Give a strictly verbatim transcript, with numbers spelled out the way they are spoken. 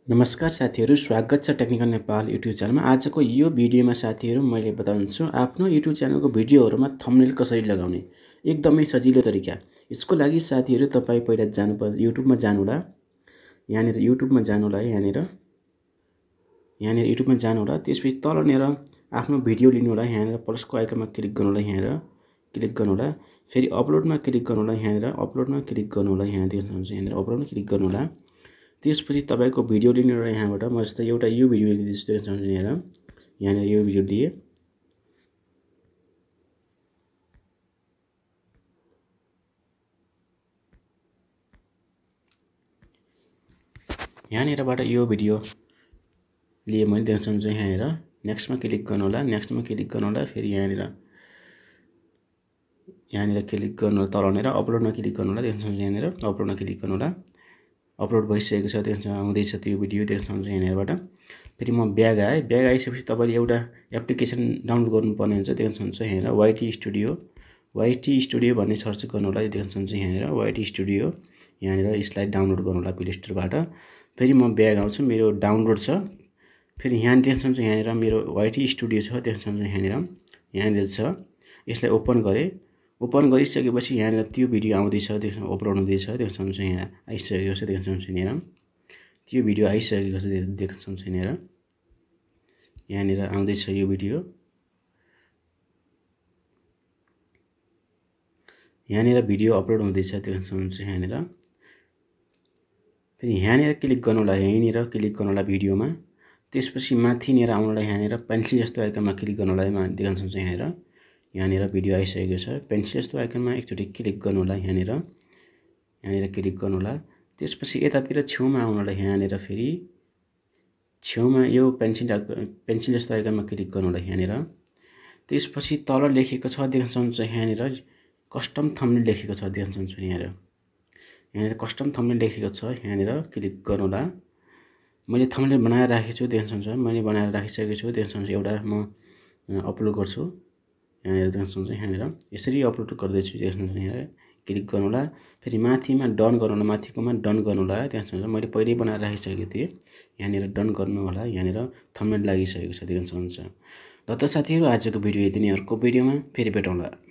नमस्कार साथीहरु, स्वागत छ टेक्निकल नेपाल युट्युब च्यानलमा। आजको यो भिडियोमा साथीहरु मैले बताउँछु आफ्नो युट्युब च्यानलको भिडियोहरुमा थम्बनेल कसरी लगाउने। एकदमै सजिलो तरिका। यसको लागि साथीहरु तपाई पहिला जानु पर्छ युट्युबमा जानुहोला। यहाँनिर युट्युबमा जानुहोला यहाँनिर यहाँनिर युट्युबमा जानुहोला। त्यसपछि तलनेर आफ्नो भिडियो लिनुहोला। यहाँनिर प्लसको आइकनमा क्लिक गर्नुहोला। यहाँनिर क्लिक गर्नुहोला। फेरि अपलोडमा क्लिक गर्नुहोला। यहाँनिर अपलोडमा क्लिक गर्नुहोला। यहाँ देख्नुहुन्छ यहाँनिर अपलोडमा क्लिक गर्नुहोला। त्यसपछि तपाईको भिडियो लिनु र यहाँबाट म जस्तै एउटा यो भिडियो लिँदैछु देख्नुहुन्छ यहाँनिर यहाँनिर यो भिडियो लिए यहाँनिरबाट यो भिडियो लिए मैले देख्नुहुन्छ यहाँनिर नेक्स्टमा क्लिक गर्नु होला। नेक्स्टमा क्लिक गर्नु होला। फेरि यहाँनिर यहाँनिर क्लिक गर्नु तलनेर अपलोडमा क्लिक गर्नु होला। देख्नुहुन्छ यहाँनिर अपलोडमा क्लिक गर्नु होला। अपलोड भइसकेको छ देख्नुहुन्छ आउँदैछ त्यो भिडियो देख्नुहुन्छ यहाँनिरबाट। फेरि म ब्याग आए ब्याग आइसकेपछि तपाईले एउटा एप्लिकेसन डाउनलोड गर्नुपर्ने हुन्छ। देख्नुहुन्छ यहाँनिर वाइटी स्टुडियो वाइटी स्टुडियो भन्ने सर्च गर्नु होला। देख्नुहुन्छ यहाँनिर वाइटी स्टुडियो यहाँनिर यसलाई डाउनलोड गर्नु होला प्ले स्टोरबाट। फेरि म ब्याग आउँछु मेरो डाउनलोड छ। फेरि यहाँ देख्नुहुन्छ यहाँनिर मेरो वाइटी स्टुडियो छ देख्नुहुन्छ यहाँनिर यहाँनिर छ। यसलाई ओपन गरे ओपन गरिसकेपछि यहाँनिर त्यो भिडियो आउँदैछ देख्नु अपलोड हुँदैछ देख्नुहुन्छ यहाँ आइसकेको छ देख्नुहुन्छ यहाँनिर त्यो भिडियो आइसकेको छ देख्नुहुन्छ यहाँनिर यहाँनिर आउँदैछ यो भिडियो यहाँनिर भिडियो अपलोड हुँदैछ देख्नुहुन्छ यहाँनिर। फेरि यहाँनिर क्लिक गर्नु होला। यहीँनिर क्लिक गर्नु होला भिडियोमा। त्यसपछि माथिनेर आउनु होला। यहाँनिर पेन्सिल जस्तो आइकनमा क्लिक गर्नु होला। देख्नुहुन्छ यहाँनिर यहाँनिर भिडियो आइसकेको छ। पेन्सिल जस्तो आइकनमा एकचोटि क्लिक गर्नु होला। यहाँनिर यहाँनिर क्लिक गर्नु होला। त्यसपछि यतातिर छेउमा आउनु होला। यहाँनिर फेरि छेउमा यो पेन्सिल पेन्सिल जस्तो आइकनमा क्लिक गर्नु होला। यहाँनिर त्यसपछि तल लेखेको छ देख्नुहुन्छ यहाँनिर कस्टम थम्बनेल लेखेको छ देख्नुहुन्छ यहाँनिर यहाँनिर कस्टम थम्बनेल लेखेको छ। यहाँनिर क्लिक गर्नु होला। मैले थम्बनेल बनाएर राखेको छु देख्नुहुन्छ मैले बनाएर राखिसकेको छु देख्नुहुन्छ एउटा म अपलोड गर्छु। यहाँनिर देख्नुहुन्छ यहाँनिर यसरी अपलोड गर्दैछु देख्नुहुन्छ यहाँनिर क्लिक गर्नु होला। फेरि माथिमा डन गर्नु होला। माथिकोमा डन गर्नु होला। देख्नुहुन्छ मैले पहिल्यै बनाएर राखिसकेको थिएँ। यहाँनिर डन गर्नु होला। यहाँनिर थम्बनेल लागिसकेको छ देख्नुहुन्छ। ल त साथीहरु आजको भिडियो यति नै। अर्को भिडियोमा फेरि भेटौँला।